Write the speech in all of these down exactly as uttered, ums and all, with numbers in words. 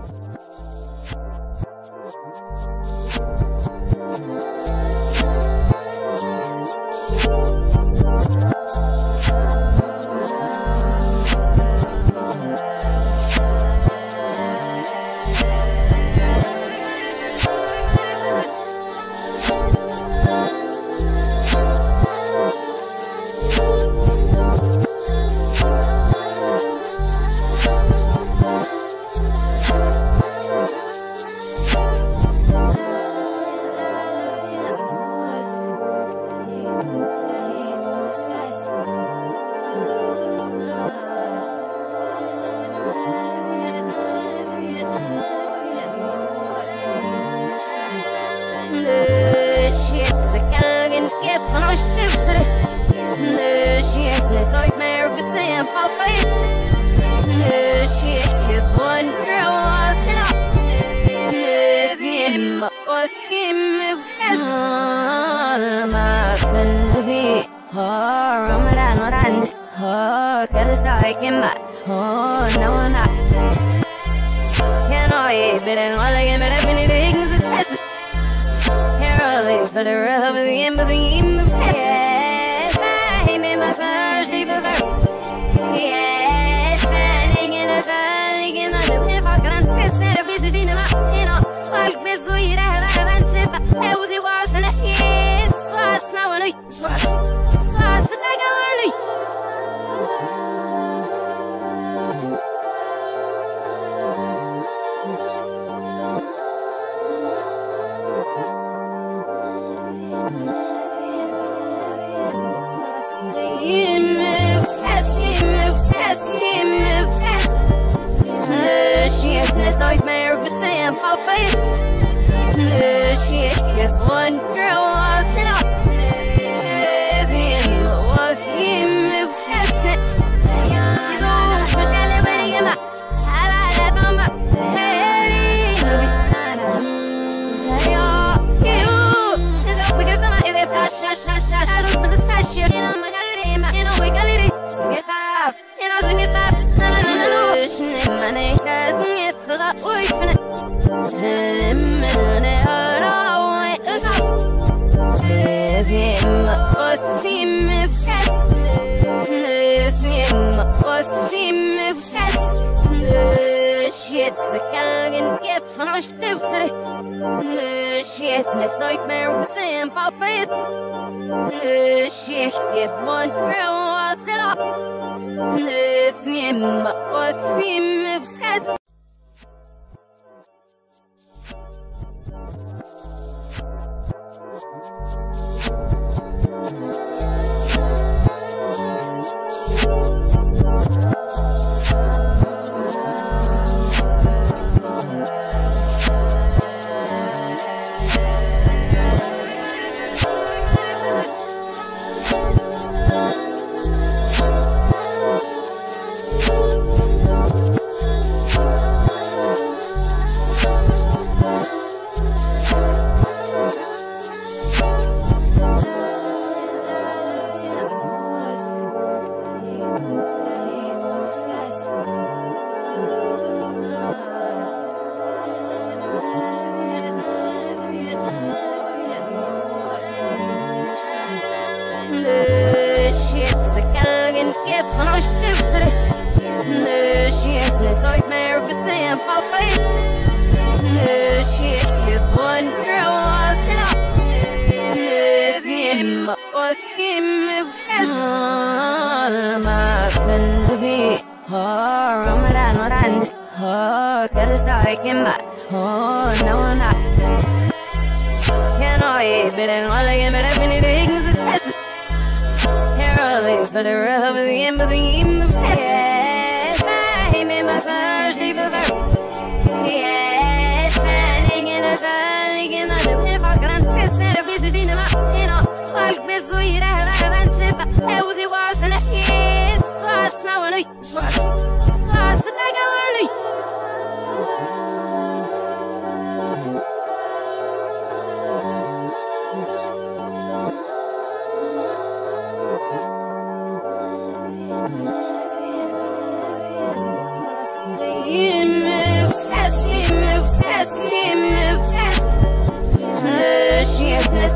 Yes.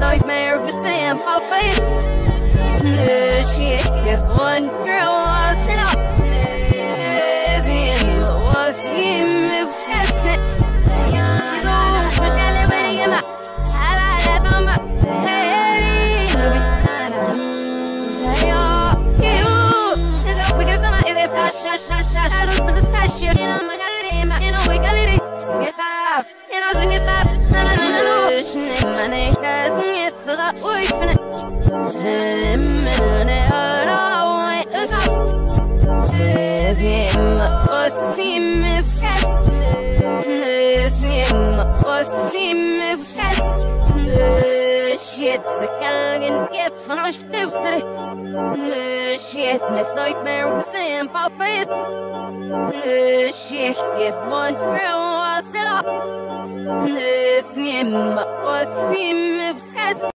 nightmare, cause I'm puppets. Shit, if one girl wants it up, then what's him obsessing? Go, put that liberty in my, I like that on my head. Hey, y'all, you, it's up, we get the money, they pass, shot, shot, shot, I don't put the stash here, you know, I got it in my, you know, we got it in, get off, you know, sing it off, no, no, no, no, no, my name, cause it's the voice, and it's, Shit, can get from a step city. Shit, this nightmare with Sam puppets. Shit, if one girl was it up. Sim, was him obsessed.